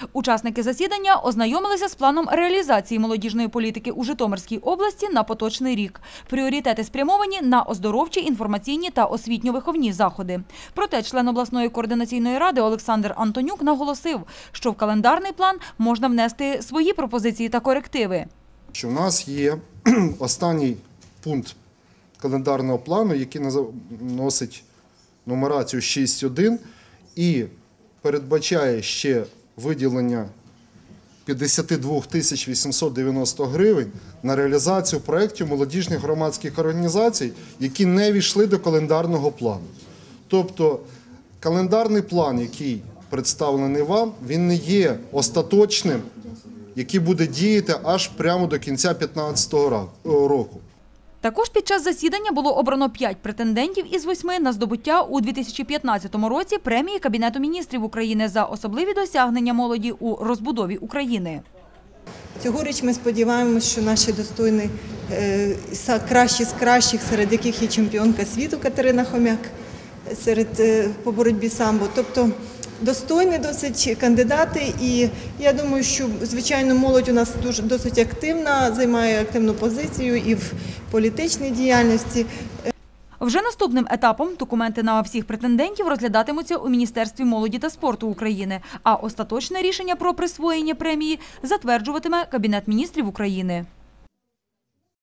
Учасники засідання ознайомилися з планом реалізації молодіжної політики у Житомирській області на поточний рік. Пріоритети спрямовані на оздоровчі, інформаційні та освітньо-виховні заходи. Проте член обласної координаційної ради Олександр Антонюк наголосив, що в календарний план можна внести свої пропозиції та корективи. У нас є останній пункт календарного плану, який носить нумерацію 6.1 і передбачає ще виділення 52 890 гривень на реалізацію проєктів молодіжних громадських організацій, які не війшли до календарного плану. Тобто календарний план, який представлений вам, він не є остаточним, який буде діяти аж прямо до кінця 2015 року. Також під час засідання було обрано 5 претендентів із 8 на здобуття у 2015 році премії Кабінету міністрів України за особливі досягнення молоді у розбудові України. Цьогоріч ми сподіваємося, що наші достойні, кращі з кращих, серед яких є чемпіонка світу Катерина Хомяк, по боротьбі самбо. Тобто достойні досить кандидати, і я думаю, що, звичайно, молодь у нас досить активна, займає активну позицію і в політичній діяльності. Вже наступним етапом документи на всіх претендентів розглядатимуться у Міністерстві молоді та спорту України, а остаточне рішення про присвоєння премії затверджуватиме Кабінет міністрів України.